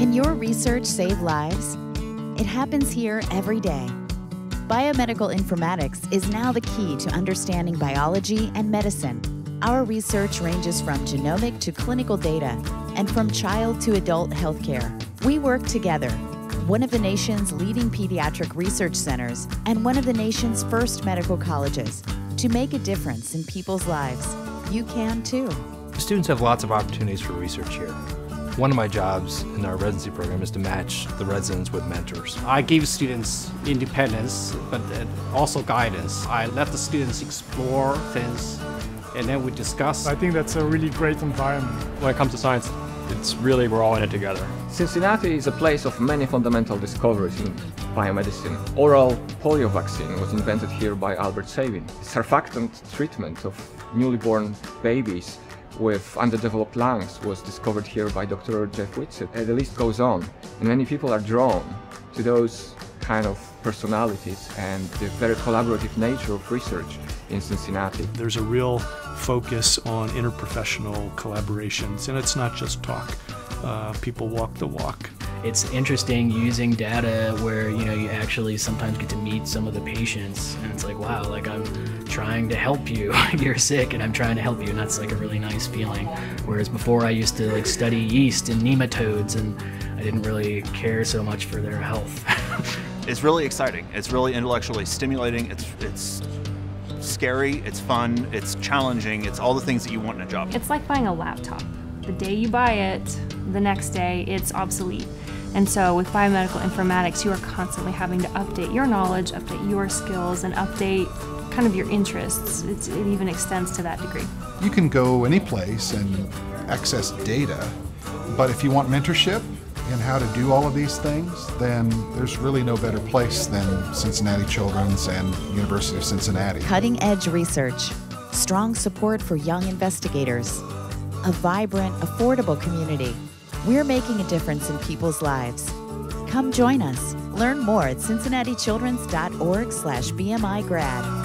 Can your research save lives? It happens here every day. Biomedical Informatics is now the key to understanding biology and medicine. Our research ranges from genomic to clinical data and from child to adult healthcare. We work together, one of the nation's leading pediatric research centers and one of the nation's first medical colleges, to make a difference in people's lives. You can too. Students have lots of opportunities for research here. One of my jobs in our residency program is to match the residents with mentors. I give students independence, but also guidance. I let the students explore things, and then we discuss. I think that's a really great environment. When it comes to science, it's really, we're all in it together. Cincinnati is a place of many fundamental discoveries in biomedicine. Oral polio vaccine was invented here by Albert Sabin. Surfactant treatment of newly born babies with underdeveloped lungs was discovered here by Dr. Jeff Whitsitt. The list goes on, and many people are drawn to those kind of personalities and the very collaborative nature of research in Cincinnati. There's a real focus on interprofessional collaborations, and it's not just talk. People walk the walk. It's interesting using data where, you actually sometimes get to meet some of the patients, and it's like, wow, like I'm trying to help you. You're sick and I'm trying to help you, and that's like a really nice feeling. Whereas before I used to like study yeast and nematodes, and I didn't really care so much for their health. It's really exciting. It's really intellectually stimulating. It's scary, it's fun, it's challenging, it's all the things that you want in a job. It's like buying a laptop. The day you buy it, the next day it's obsolete. And so with biomedical informatics, you are constantly having to update your knowledge, update your skills, and update kind of your interests. It even extends to that degree. You can go any place and access data, but if you want mentorship in how to do all of these things, then there's really no better place than Cincinnati Children's and University of Cincinnati. Cutting-edge research, strong support for young investigators, a vibrant, affordable community. We're making a difference in people's lives. Come join us. Learn more at cincinnatichildrens.org/BMI grad.